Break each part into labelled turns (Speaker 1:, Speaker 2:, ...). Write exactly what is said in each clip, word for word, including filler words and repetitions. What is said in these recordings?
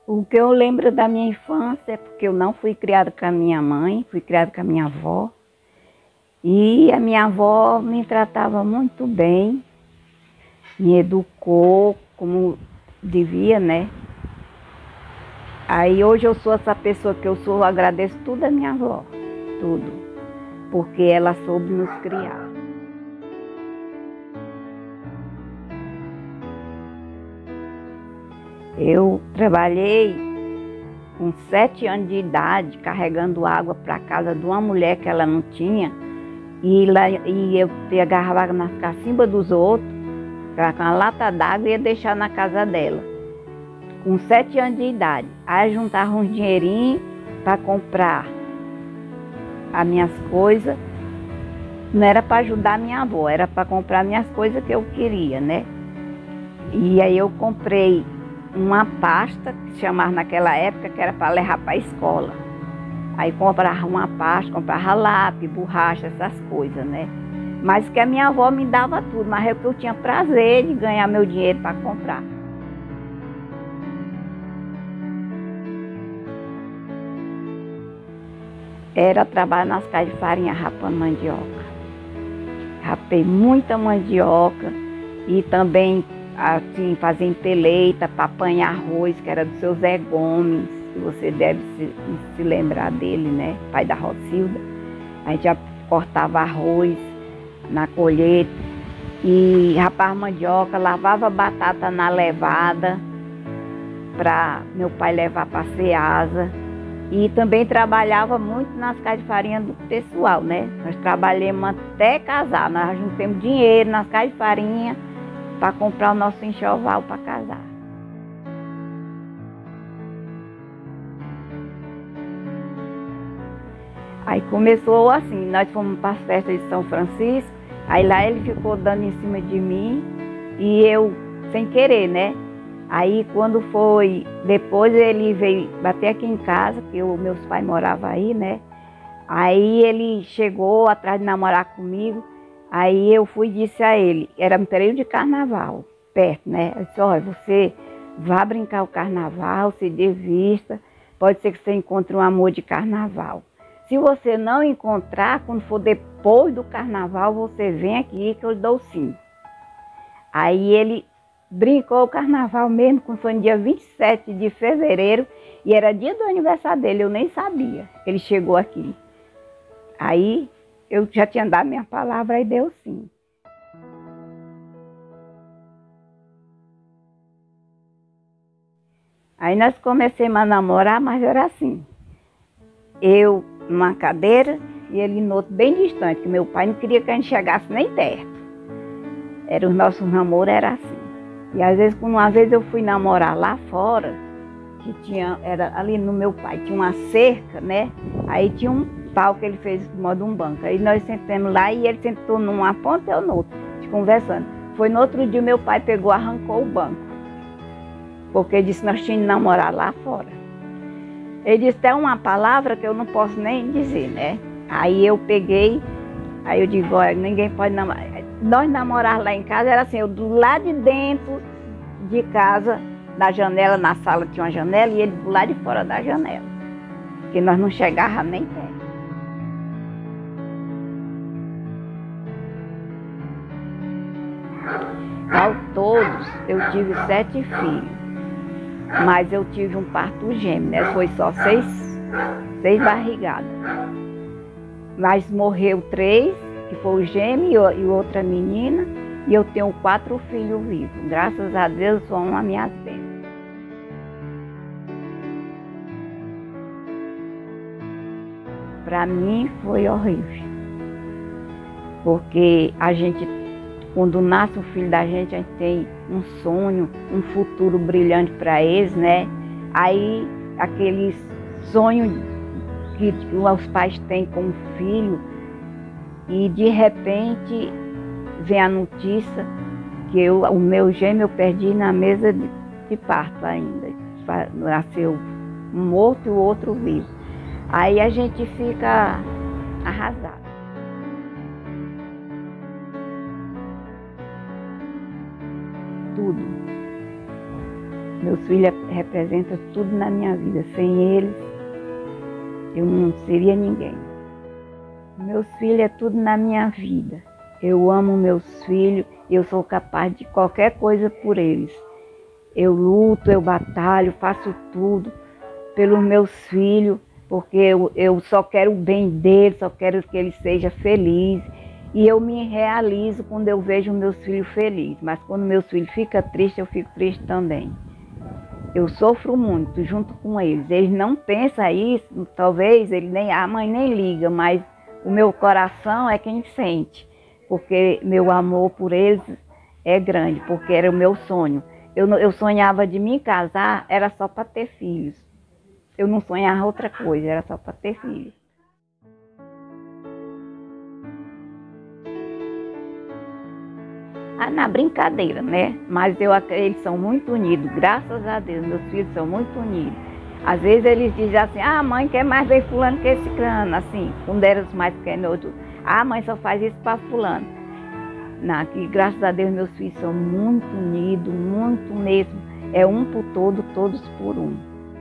Speaker 1: O que eu lembro da minha infância é porque eu não fui criada com a minha mãe, fui criada com a minha avó. E a minha avó me tratava muito bem, me educou como devia, né? Aí hoje eu sou essa pessoa que eu sou, eu agradeço tudo a minha avó, tudo, porque ela soube nos criar. Eu trabalhei com sete anos de idade, carregando água para a casa de uma mulher que ela não tinha, e, lá, e eu pegava água nas cacimbas dos outros, com uma lata d'água e ia deixar na casa dela, com sete anos de idade. Aí juntava um dinheirinho para comprar as minhas coisas. Não era para ajudar minha avó, era para comprar minhas coisas que eu queria, né? E aí eu comprei uma pasta, que se chamava naquela época, que era para levar para a escola. Aí comprava uma pasta, comprava lápis, borracha, essas coisas, né? Mas que a minha avó me dava tudo, mas é que eu tinha prazer de ganhar meu dinheiro para comprar. Era trabalhar nas casas de farinha rapando mandioca. Rapei muita mandioca e também assim, fazer empeleita para apanhar arroz, que era do seu Zé Gomes, que você deve se, se lembrar dele, né? Pai da Rocilda. A gente já cortava arroz na colheita e rapava mandioca, lavava batata na levada para meu pai levar para a Ceasa. E também trabalhava muito nas casas de farinha do pessoal, né? Nós trabalhamos até casar, nós juntamos dinheiro nas casas de farinha para comprar o nosso enxoval para casar. Aí começou assim, nós fomos para as festas de São Francisco, aí lá ele ficou dando em cima de mim e eu sem querer, né? Aí quando foi, depois ele veio bater aqui em casa, porque os meus pais moravam aí, né? Aí ele chegou atrás de namorar comigo, aí eu fui e disse a ele, era um período de carnaval, perto, né? Eu disse, olha, você vá brincar o carnaval, se divista, pode ser que você encontre um amor de carnaval. Se você não encontrar, quando for depois do carnaval, você vem aqui que eu lhe dou sim. Aí ele brincou o carnaval mesmo, quando foi no dia vinte e sete de fevereiro, e era dia do aniversário dele, eu nem sabia. Ele chegou aqui. Aí eu já tinha dado minha palavra e deu sim. Aí nós começamos a namorar, mas era assim. Eu numa cadeira e ele no outro bem distante, que meu pai não queria que a gente chegasse nem perto. Era, os nossos namoros era assim. E às vezes, uma vez eu fui namorar lá fora, que tinha, era ali no meu pai, tinha uma cerca, né? Aí tinha um pau que ele fez de modo um banco. Aí nós sentamos lá e ele sentou numa ponta e eu no outro, conversando. Foi no outro dia meu pai pegou, arrancou o banco, porque ele disse, nós tínhamos que namorar lá fora. Ele disse, tem uma palavra que eu não posso nem dizer, né? Aí eu peguei, aí eu digo, olha, ninguém pode namorar. Nós namorávamos lá em casa, era assim, eu do lado de dentro de casa, da janela, na sala tinha uma janela, e ele do lado de fora da janela, porque nós não chegávamos nem perto. Ao todos, eu tive sete filhos, mas eu tive um parto gêmeo, né? Foi só seis, seis barrigadas. Mas morreu três, que foi o gêmeo e outra menina, e eu tenho quatro filhos vivos. Graças a Deus, são uma minha bênção. Para mim foi horrível, porque a gente, quando nasce o filho da gente, a gente tem um sonho, um futuro brilhante para eles, né? Aí, aquele sonho que os pais têm com o filho, e de repente vem a notícia que eu, o meu gêmeo eu perdi na mesa de, de parto ainda. Nasceu um morto e o outro vivo. Aí a gente fica arrasado. Tudo. Meus filhos representam tudo na minha vida. Sem eles, eu não seria ninguém. Meus filhos é tudo na minha vida. Eu amo meus filhos, eu sou capaz de qualquer coisa por eles. Eu luto, eu batalho, faço tudo pelos meus filhos, porque eu, eu só quero o bem deles, só quero que eles sejam felizes. E eu me realizo quando eu vejo meus filhos felizes, mas quando meus filhos ficam tristes, eu fico triste também. Eu sofro muito junto com eles. Eles não pensam isso, talvez, ele nem, a mãe nem liga, mas o meu coração é quem sente, porque meu amor por eles é grande, porque era o meu sonho. Eu, eu sonhava de me casar, era só para ter filhos. Eu não sonhava outra coisa, era só para ter filhos. Ah, na brincadeira, né? Mas eu, eles são muito unidos, graças a Deus, meus filhos são muito unidos. Às vezes eles dizem assim, ah, mãe quer mais ver fulano que esse crânio, assim, quando eram os mais pequenos, outro, ah, mãe só faz isso para fulano. Não, que graças a Deus meus filhos são muito unidos, muito mesmo. É um por todo, todos por um.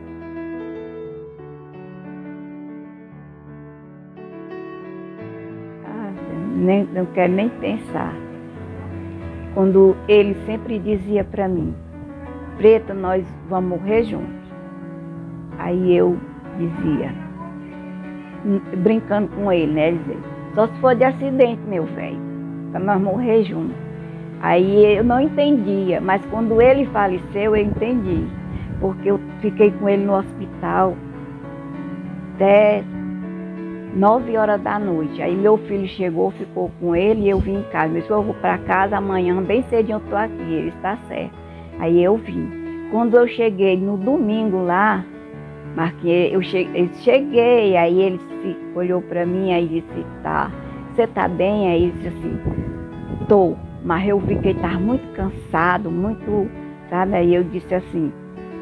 Speaker 1: Ah, nem, não quero nem pensar. Quando ele sempre dizia para mim, Preta, nós vamos morrer juntos. Aí eu dizia, brincando com ele, né? Ele dizia, só se for de acidente, meu velho, para nós morrer juntos. Aí eu não entendia, mas quando ele faleceu, eu entendi. Porque eu fiquei com ele no hospital até nove horas da noite. Aí meu filho chegou, ficou com ele e eu vim em casa. Ele disse, eu vou para casa amanhã, bem cedinho eu estou aqui. Ele está certo. Aí eu vim. Quando eu cheguei no domingo lá, marquei, eu cheguei, eu cheguei, aí ele se, olhou para mim e disse, tá, você tá bem? Aí ele disse assim, tô. Mas eu vi que ele estava muito cansado, muito, sabe? Aí eu disse assim,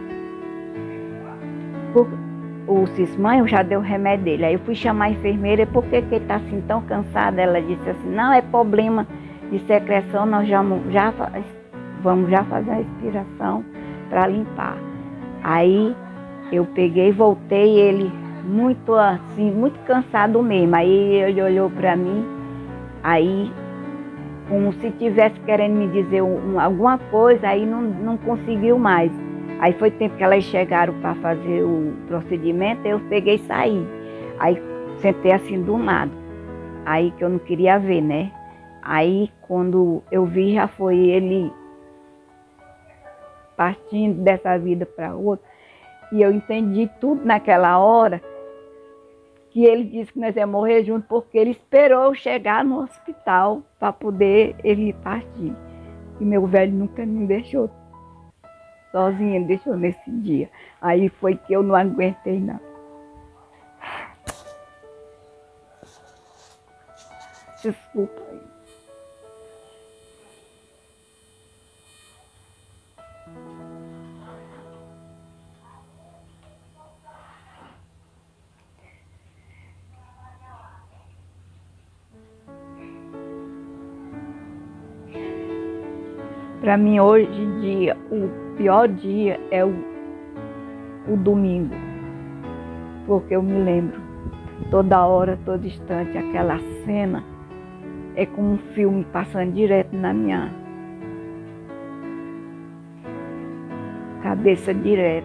Speaker 1: por, o Cismãe já deu o remédio dele. Aí eu fui chamar a enfermeira, por que que ele está assim tão cansado? Ela disse assim, não, é problema de secreção, nós já, já vamos já fazer uma respiração para limpar. Aí eu peguei e voltei, ele muito assim, muito cansado mesmo. Aí ele olhou para mim, aí como se tivesse querendo me dizer um, alguma coisa, aí não, não conseguiu mais. Aí foi tempo que elas chegaram para fazer o procedimento, eu peguei e saí. Aí sentei assim do lado, aí que eu não queria ver, né? Aí quando eu vi, já foi ele partindo dessa vida para outra. E eu entendi tudo naquela hora, que ele disse que nós íamos morrer juntos, porque ele esperou eu chegar no hospital para poder ele partir. E meu velho nunca me deixou sozinho, ele deixou nesse dia. Aí foi que eu não aguentei, não. Desculpa aí. Para mim, hoje em dia, o pior dia é o, o domingo, porque eu me lembro, toda hora, todo instante, aquela cena é como um filme passando direto na minha cabeça, direto.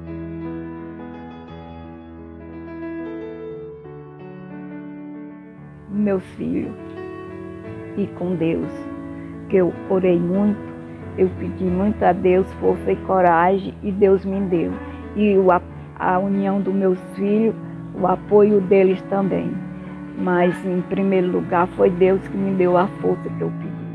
Speaker 1: Meus filhos e com Deus, que eu orei muito. Eu pedi muito a Deus força e coragem e Deus me deu. E o, a união dos meus filhos, o apoio deles também. Mas, em primeiro lugar, foi Deus que me deu a força que eu pedi.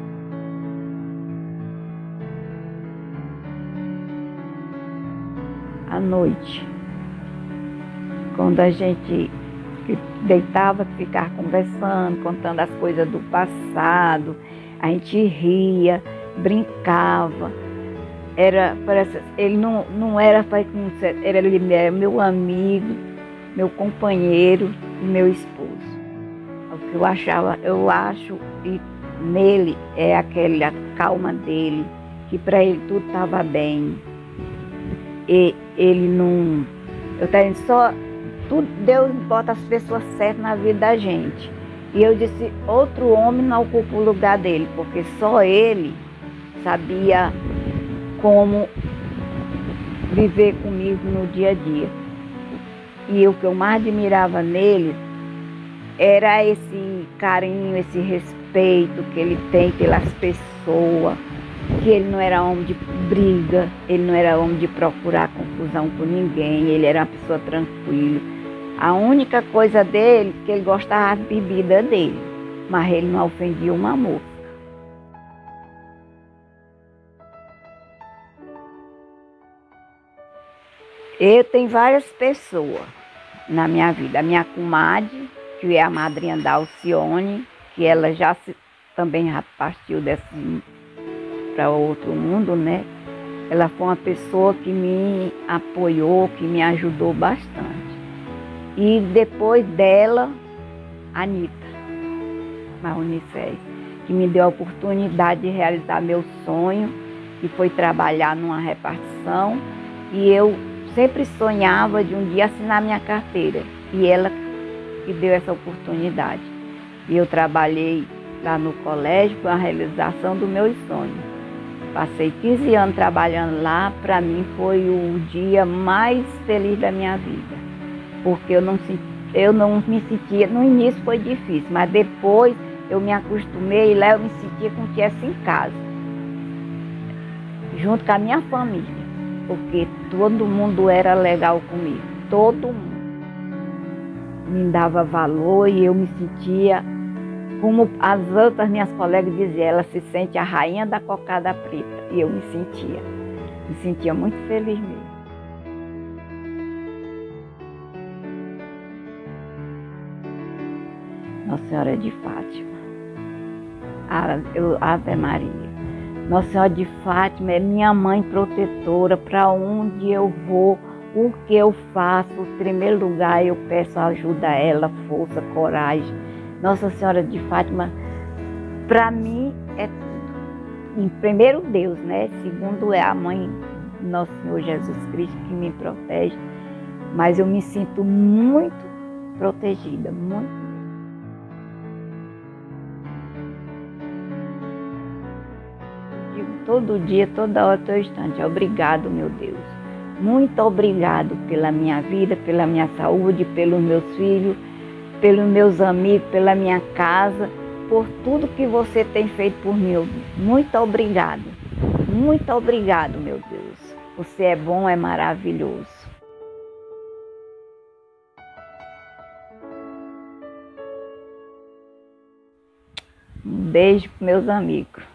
Speaker 1: À noite, quando a gente deitava, ficava conversando, contando as coisas do passado, a gente ria, brincava, era, parece, ele não, não era, era, ele era meu amigo, meu companheiro e meu esposo. O que eu achava, eu acho, e nele é aquela calma dele, que para ele tudo estava bem. e, ele não... Eu tenho só... Tudo, Deus bota as pessoas certas na vida da gente. E eu disse, outro homem não ocupa o lugar dele, porque só ele sabia como viver comigo no dia a dia. E o que eu mais admirava nele era esse carinho, esse respeito que ele tem pelas pessoas, que ele não era homem de briga, ele não era homem de procurar confusão com ninguém, ele era uma pessoa tranquila. A única coisa dele, que ele gostava da bebida dele, mas ele não ofendia uma moça. Eu tenho várias pessoas na minha vida. A minha comadre, que é a madrinha da Alcione, que ela já se, também já partiu para outro mundo, né? Ela foi uma pessoa que me apoiou, que me ajudou bastante. E depois dela, a Anitta Marronicés, que me deu a oportunidade de realizar meu sonho, que foi trabalhar numa repartição. E eu sempre sonhava de um dia assinar minha carteira. E ela que deu essa oportunidade. E eu trabalhei lá no colégio com a realização do meu sonho. Passei quinze anos trabalhando lá, para mim foi o dia mais feliz da minha vida. Porque eu não, eu não me sentia, no início foi difícil, mas depois eu me acostumei e lá eu me sentia como se estivesse em casa. Junto com a minha família, porque todo mundo era legal comigo, todo mundo me dava valor e eu me sentia, como as outras minhas colegas diziam, ela se sente a rainha da cocada preta, e eu me sentia, me sentia muito feliz mesmo. Nossa Senhora de Fátima, Ave Maria. Nossa Senhora de Fátima é minha mãe protetora, para onde eu vou, o que eu faço, em primeiro lugar eu peço ajuda a ela, força, coragem. Nossa Senhora de Fátima, para mim é tudo. Em primeiro Deus, né? Segundo é a mãe do nosso Senhor Jesus Cristo que me protege, mas eu me sinto muito protegida, muito. Todo dia, toda hora, todo instante. Obrigado, meu Deus. Muito obrigado pela minha vida, pela minha saúde, pelos meus filhos, pelos meus amigos, pela minha casa, por tudo que você tem feito por mim. Muito obrigado. Muito obrigado, meu Deus. Você é bom, é maravilhoso. Um beijo para meus amigos.